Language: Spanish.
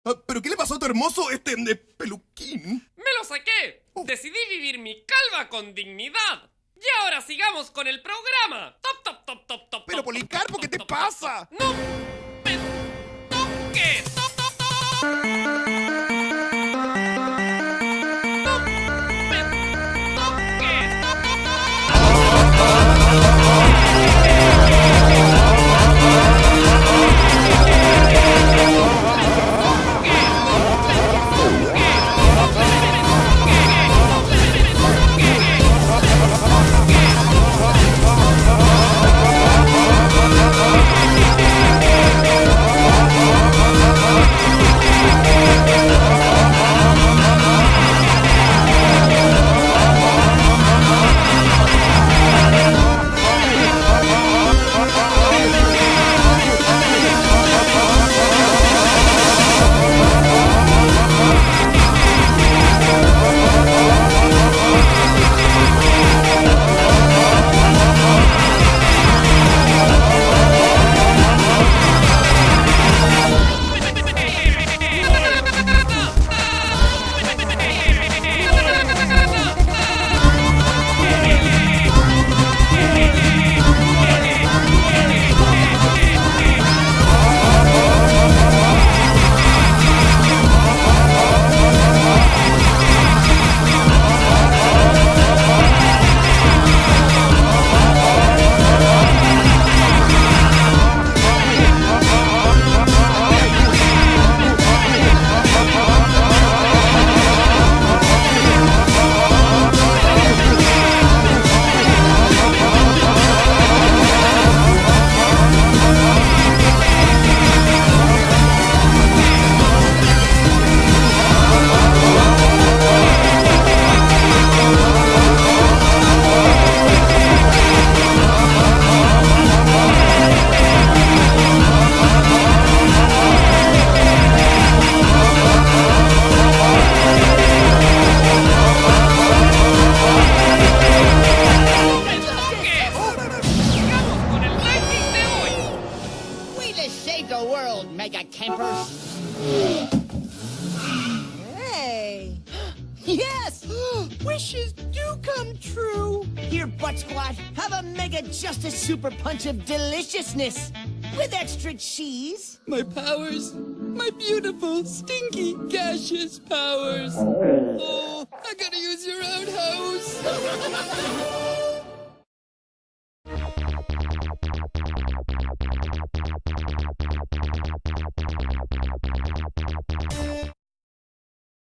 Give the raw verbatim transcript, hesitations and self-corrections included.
Ah, ¿pero qué le pasó a tu hermoso este de peluquín? ¡Me lo saqué! Oh. Decidí vivir mi calva con dignidad. Y ahora sigamos con el programa. Top, top, top, top, top. Pero top, Policarpo, top, ¿qué te top, pasa? top, top. ¡No me toques! Top, top, top. No me toques. Top, top, top. Save the world, mega campers! Hey! Yes! Wishes do come true! Here, Butt Squat, have a mega Justice Super Punch of deliciousness! With extra cheese! My powers! My beautiful, stinky, gaseous powers! Oh, I gotta use your outhouse!